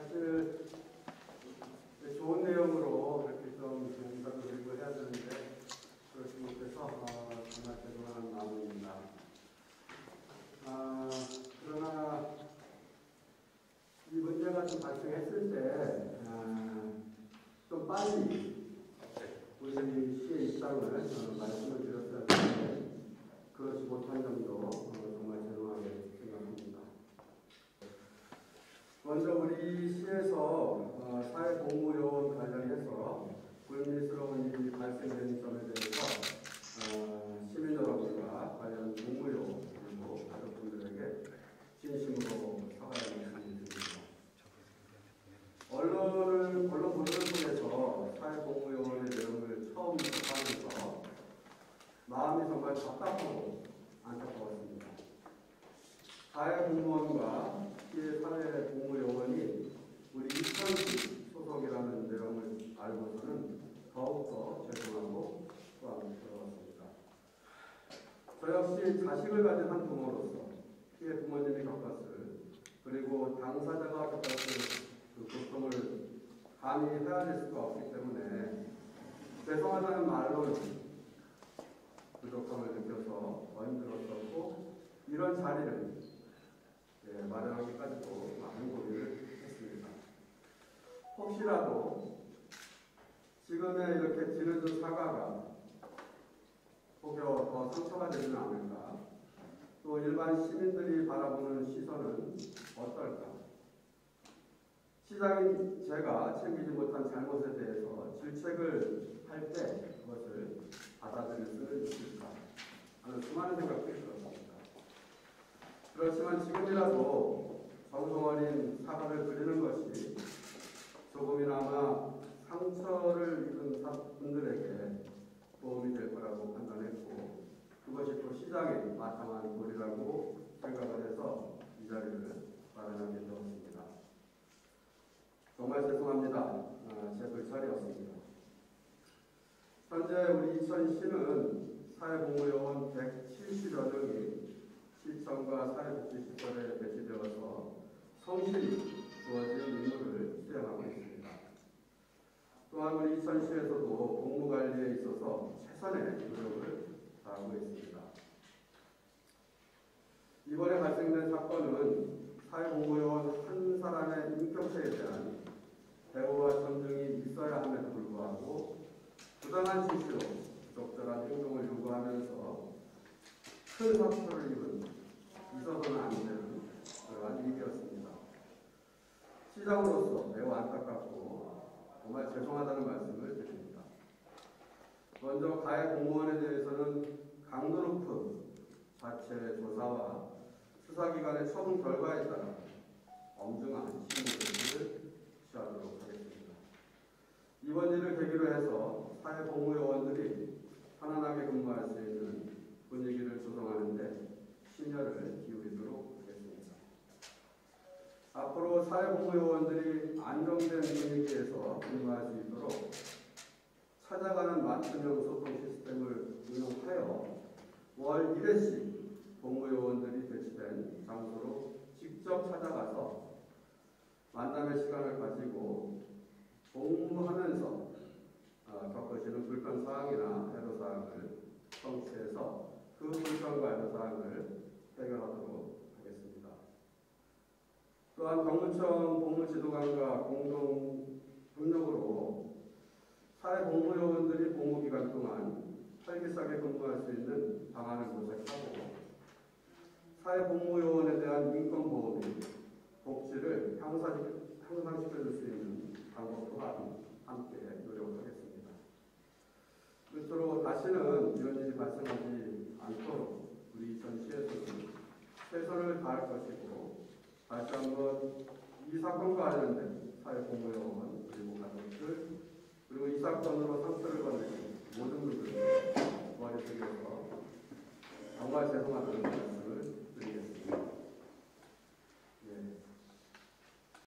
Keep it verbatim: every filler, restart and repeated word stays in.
사실 좋은 내용으로 이렇게 좀 인사도 드리고 해야 되는데 그렇지 못해서 어, 정말 죄송한 마음입니다. 아, 그러나 이 문제가 좀 발생했을 때 좀 아, 빨리 우리 시의 입장을 어, 말씀을 드렸어야 하는데 그렇지 못한 점도 어, 정말 죄송하게 생각합니다. 먼저 우리 시에서 어, 사회복무요원 관련해서 불미스러운 일이 발생된 점에 대해서 어, 시민 여러분과 관련 복무요원 그리고 가족분들에게 진심으로 사과의 말씀을 드립니다. 언론을, 언론 보도를 통해서 사회복무요원의 내용을 처음 접하면서 마음이 정말 답답하고 안타까웠습니다. 사회공무원과 시의 사회복무요원이 우리 이천시 소속이라는 내용을 알고서는 더욱더 죄송하고 또한 부끄러웠습니다. 저 역시 자식을 가진 한 부모로서 피해 부모님이 겪었을 그리고 당사자가 겪었을 그 고통을 감히 헤아릴 수가 없기 때문에 죄송하다는 말로는 부족함을 느껴서 힘들었었고 이런 자리를 예, 마련하기까지도 많은 고민을 했습니다. 혹시라도 지금의 이렇게 뒤늦은 사과가 혹여 더 상처가 되지는 않을까, 또 일반 시민들이 바라보는 시선은 어떨까, 시장인 제가 챙기지 못한 잘못에 대해서 질책을 할 때 그것을 받아들일 수는 있을까 하는 수많은 생각들이 들었습니다. 그렇지만 지금이라도 정성 어린 사과를 드리는 것이 조금이나마 상처를 입은 분들에게 도움이 될 거라고 판단했고 그것이 또 시장의 마땅한 도리라고 생각을 해서 이 자리를 마련하게 되었습니다. 정말 죄송합니다. 아, 제 불찰이었습니다. 현재 우리 이천시는 사회복무요원 백칠십여 명이 시청과 사회복지시설에 배치되어서 성실히 주어진 임무를 수행하고 있습니다. 또한 우리 이천시에서도 복무관리에 있어서 최선의 노력을 다하고 있습니다. 이번에 발생된 사건은 사회복무요원 한 사람의 인격체에 대한 대우와 존중이 있어야 함에도 불구하고 부당한 지시로 적절한 행동을 요구하면서 큰 상처를 입은 있어서는 안 되는 그러한 일이었습니다. 시장으로서 매우 안타깝고 정말 죄송하다는 말씀을 드립니다. 먼저 가해 공무원에 대해서는 강도 높은 자체 조사와 수사기관의 처분 결과에 따라 엄중한 심리를 취하도록 하겠습니다. 이번 일을 계기로 해서 사회복무요원들이 편안하게 근무할 수 있는 분위기를 조성하는 데 심혈을 기울이도록 하겠습니다. 앞으로 사회복무요원들이 안정된 분위기에서 근무할 수 있도록 찾아가는 맞춤형 소통 시스템을 운영하여 월 일 회씩 복무요원들이 배치된 장소로 직접 찾아가서 만남의 시간을 가지고 복무하면서 어, 겪으시는 불편사항이나 애로사항을 성취해서 그 불편과 애로사항을 해결하도록 하겠습니다. 또한 병무청 복무지도관과 공동 협력으로 사회복무요원들이 복무기간 동안 활기차게 근무할 수 있는 방안을 모색하고 사회복무요원에 대한 인권보호 및 복지를 향상시켜줄 수 있는 방법 또한 함께 노력하겠습니다. 끝으로 다시는 이런 일이 발생하지 않도록 우리 이천시에서는 최선을 다할 것이고 다시 한번 이 사건과 관련된 사회복무요원 그리고 가족들 그리고 이 사건으로